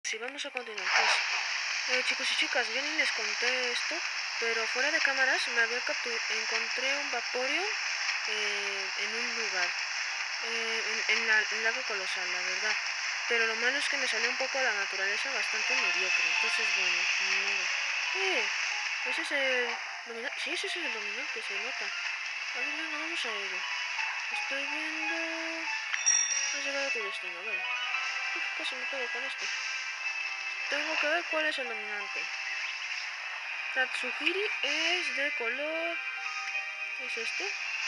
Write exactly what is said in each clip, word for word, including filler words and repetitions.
Sí, vamos a continuar. Pues, eh, chicos y chicas, yo ni les conté esto, pero fuera de cámaras me había capturado, encontré un Vaporeon eh, en un lugar, eh, en, en, la, en el lago colosal, la verdad. Pero lo malo es que me salió un poco la naturaleza bastante mediocre, entonces bueno, ni modo. Eh, ese es el dominante, sí, ese es el dominante, se nota. A ver, venga, vamos a ello. Estoy viendo... Has llegado a tu destino, vale. Uf, casi me pego con esto. Tengo que ver cuál es el dominante. Tatsuhiri es de color... ¿Es este?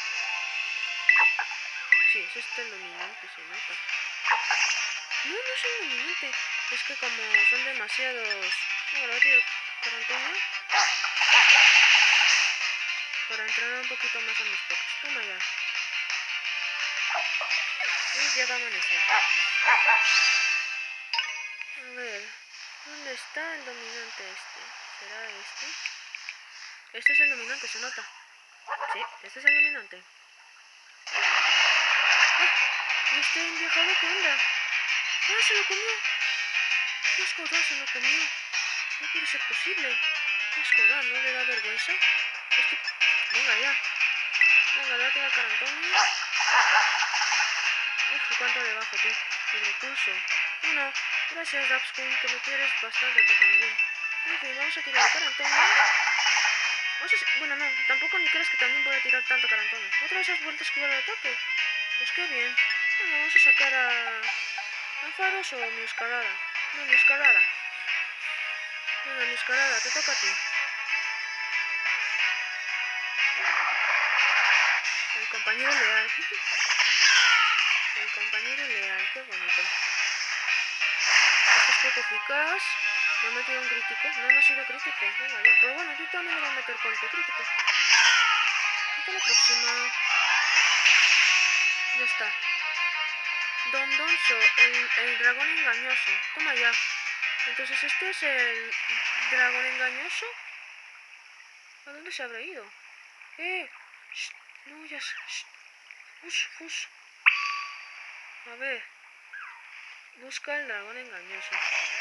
Sí, es este el dominante, se nota. No, no es el dominante. Es que como son demasiados... Bueno, lo tío, para Antonio. Para entrar un poquito más a mis pocos. Toma ya. Y ya va a amanecer. A ver, ¿dónde está el dominante este? ¿Será este? Este es el dominante, se nota. Sí, este es el dominante. ¡Ah! ¿Y este enviejado qué onda? ¡Ah, se lo comió! ¡Qué asco da, se lo comió! No puede ser posible. ¡Qué asco da! ¿No le da vergüenza? Este... Venga ya. Venga, date al Carantonio. Uf, ¿cuánto le bajo tú? Y le pulso. Bueno, gracias, Dapskun, que me quieres bastante tú también. En fin, vamos a tirar el Carantonio. Vamos a... Bueno, no, tampoco ni crees que también voy a tirar tanto Carantonio. ¿Otra vez has vuelto a esquivar el ataque? Pues qué bien. Bueno, vamos a sacar a... ¿A Faros o Miuscarada? No, Miuscarada. Venga, Miuscarada, te toca a ti. El compañero leal. El compañero leal, qué bonito. Este es poco eficaz. Me ha metido un crítico. No, no ha sido crítico. Venga, ya. Pero bueno, yo también le voy a meter golpe crítico. Hasta la próxima. Ya está. Don Donso, el, el dragón engañoso. Toma ya. Entonces este es el dragón engañoso. ¿A dónde se habrá ido? ¡Eh! Shh, no, ya... Shh. Fus, fus. A ver. Busca el dragón engañoso.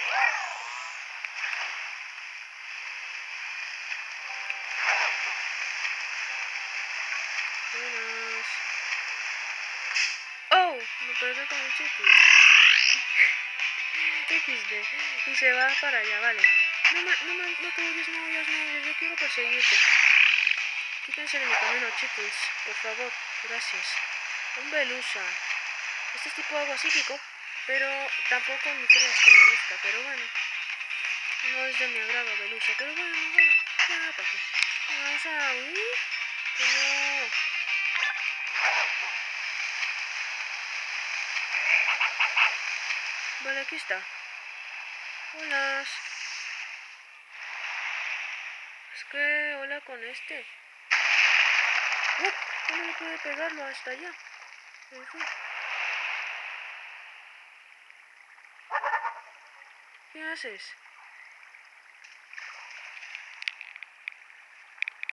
Buenas. ¡Oh! Me perdí con un chico. equis de. Y se va para allá, vale. No me, no me, no te oyes, no oyes, no oyes. Yo quiero perseguirte. Quítense de mi camino, chicos. Por favor, gracias. Un Velusa. Este es tipo agua psíquico, pero tampoco ni creas que me gusta. Pero bueno, no es de mi agrado Velusa. Pero bueno, bueno, ya, ¿para qué? Vamos a huir. Que no. Vale, aquí está. Hola. Es que hola con este. ¡Uh! ¿Cómo le puede pegarlo hasta allá? En fin. ¿Qué haces?